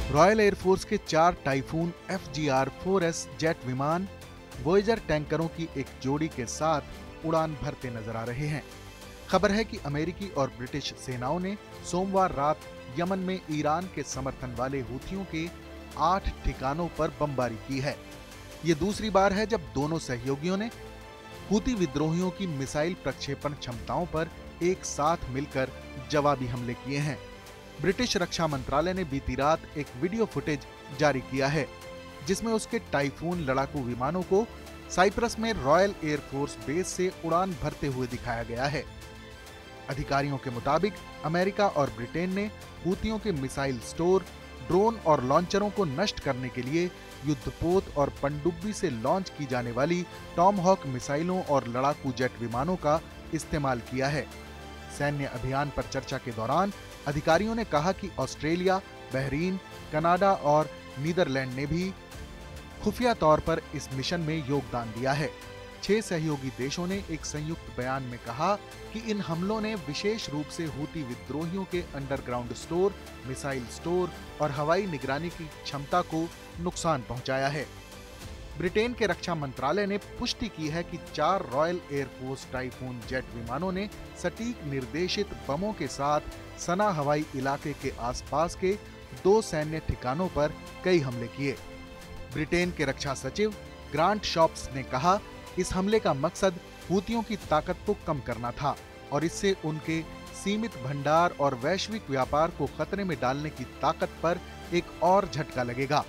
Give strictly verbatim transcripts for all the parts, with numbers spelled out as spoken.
Royal air force के चार typhoon F G R four S jet विमान वॉयेजर टैंकरों की एक जोड़ी के साथ उड़ान भरते नजर आ रहे हैं। खबर है कि अमेरिकी और ब्रिटिश सेनाओं ने सोमवार रात यमन में ईरान के समर्थन वाले हूथियों के आठ ठिकानों पर बमबारी की है। ये दूसरी बार है जब दोनों सहयोगियों ने हूती विद्रोहियों की मिसाइल प्रक्षेपण क्षमताओं पर एक साथ मिलकर जवाबी हमले किए हैं। ब्रिटिश रक्षा मंत्रालय ने बीती रात एक वीडियो फुटेज जारी किया है, जिसमें उसके टाइफून लड़ाकू विमानों को साइप्रस में रॉयल एयरफोर्स बेस से उड़ान भरते हुए दिखाया गया है। अधिकारियों के मुताबिक अमेरिका और ब्रिटेन ने हूतियों के मिसाइल स्टोर, ड्रोन और लॉन्चरों को नष्ट करने के लिए युद्धपोत और पनडुब्बी से लॉन्च की जाने वाली टॉमहॉक मिसाइलों और लड़ाकू जेट विमानों का इस्तेमाल किया है। सैन्य अभियान पर चर्चा के दौरान अधिकारियों ने कहा कि ऑस्ट्रेलिया, बहरीन, कनाडा और नीदरलैंड ने भी खुफिया तौर पर इस मिशन में योगदान दिया है। छह सहयोगी देशों ने एक संयुक्त बयान में कहा कि इन हमलों ने विशेष रूप से हूती विद्रोहियों के अंडरग्राउंड स्टोर, मिसाइल स्टोर और हवाई निगरानी की क्षमता को नुकसान पहुंचाया है। ब्रिटेन के रक्षा मंत्रालय ने पुष्टि की है कि चार रॉयल एयरफोर्स टाइफून जेट विमानों ने सटीक निर्देशित बमों के साथ सना हवाई इलाके के आसपास के दो सैन्य ठिकानों पर कई हमले किए। ब्रिटेन के रक्षा सचिव ग्रांट शॉप्स ने कहा, इस हमले का मकसद हूतियों की ताकत को कम करना था और इससे उनके सीमित भंडार और वैश्विक व्यापार को खतरे में डालने की ताकत पर एक और झटका लगेगा।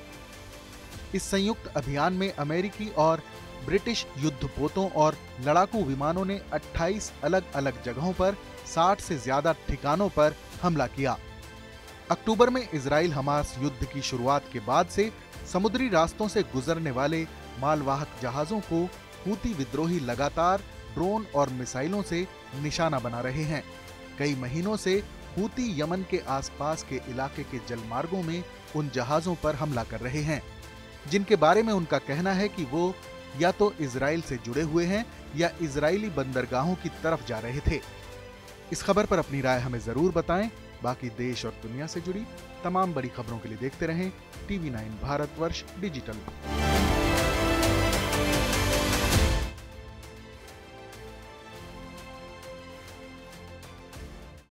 इस संयुक्त अभियान में अमेरिकी और ब्रिटिश युद्धपोतों और लड़ाकू विमानों ने अट्ठाईस अलग अलग जगहों पर साठ से ज्यादा ठिकानों पर हमला किया। अक्टूबर में इजराइल हमास युद्ध की शुरुआत के बाद से समुद्री रास्तों से गुजरने वाले मालवाहक जहाजों को हूती विद्रोही लगातार ड्रोन और मिसाइलों से निशाना बना रहे हैं। कई महीनों से हूती यमन के आसपास के इलाके के जलमार्गों में उन जहाजों पर हमला कर रहे हैं, जिनके बारे में उनका कहना है कि वो या तो इजराइल से जुड़े हुए हैं या इजरायली बंदरगाहों की तरफ जा रहे थे। इस खबर पर अपनी राय हमें जरूर बताएं। बाकी देश और दुनिया से जुड़ी तमाम बड़ी खबरों के लिए देखते रहें टीवी नाइन भारतवर्ष डिजिटल।